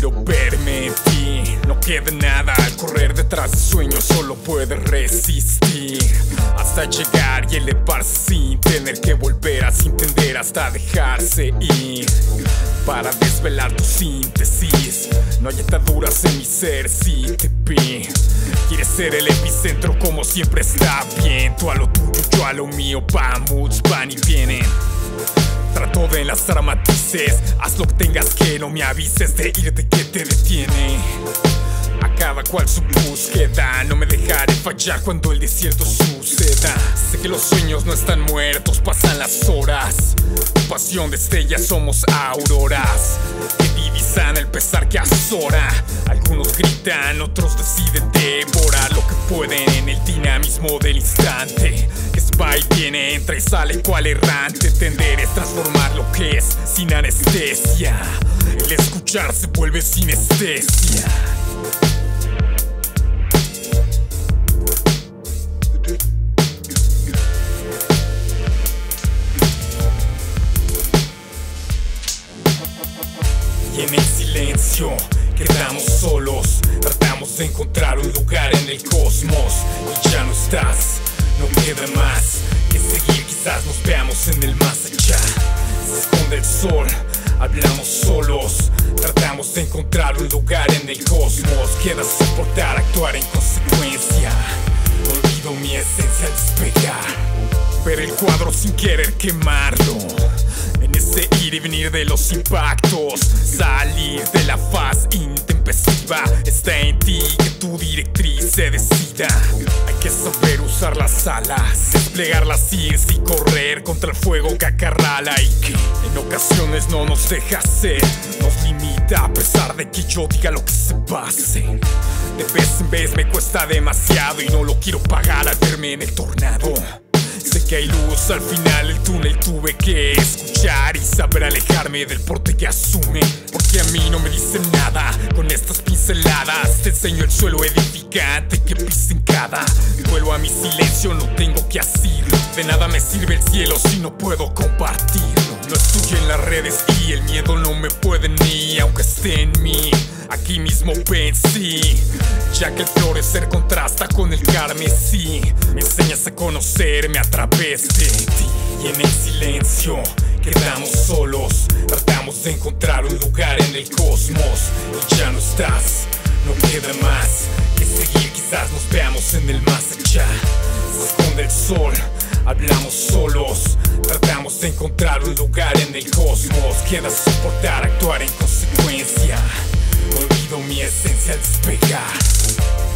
quiero verme en ti. No queda nada al correr detrás de sueños, solo puedes resistir hasta llegar y elevarse sin tener que volver a entender hasta dejarse ir. Para desvelar tu síntesis, no hay ataduras en mi ser si te vi. Quieres ser el epicentro como siempre está bien. Tú a lo tuyo, yo a lo mío, moods van y vienen. Trato de enlazar matices, haz lo que tengas que no me avises de irte que te detiene. A cada cual su búsqueda, no me dejaré fallar cuando el desierto suceda. Sé que los sueños no están muertos, pasan las horas. Tu pasión destella, somos auroras que divisan el pesar que azora. Algunos gritan, otros deciden devorar lo que pueden en el dinamismo del instante. Que se va y viene, entra y sale cual errante. Entender es transformar lo que es sin anestesia. El escuchar se vuelve sinestesia. Y en el silencio quedamos solos, tratamos de encontrar un lugar en el cosmos. Y ya no estás, no queda más que seguir, quizás nos veamos en el más allá. Se esconde el sol, hablamos solos, tratamos de encontrar un lugar en el cosmos. Queda soportar, actuar en consecuencia. Olvido mi esencia al despegar, ver el cuadro sin querer quemarlo. En ese ir y venir de los impactos, salir de la faz intempestiva. Está en ti que tu directriz se decida. Hay que saber usar las alas, desplegarlas, ir y correr contra el fuego que acarrala y que en ocasiones no nos deja ser, nos limita a pesar de que yo diga lo que se pase. De vez en vez me cuesta demasiado y no lo quiero pagar al verme en el tornado. Sé que hay luz al final del túnel, tuve que escuchar y saber alejarme del porte que asume. Porque a mí no me dicen nada con estas pinceladas. Te enseño el suelo edificante que pisen cada vuelo a mi silencio, no tengo que asirlo. De nada me sirve el cielo si no puedo compartirlo. No estoy en las redes y el miedo no me puede ni aunque esté en mí. Aquí mismo vencí, ya que el florecer contrasta con el carmesí. Me enseñas a conocerme a través de ti. Y en el silencio quedamos solos, tratamos de encontrar un lugar en el cosmos. Y ya no estás, no queda más que seguir, quizás nos veamos en el más allá. Se esconde el sol, hablamos solos, tratamos de encontrar un lugar en el cosmos. Queda soportar, actuar en consecuencia. Olvido mi esencia al despegar.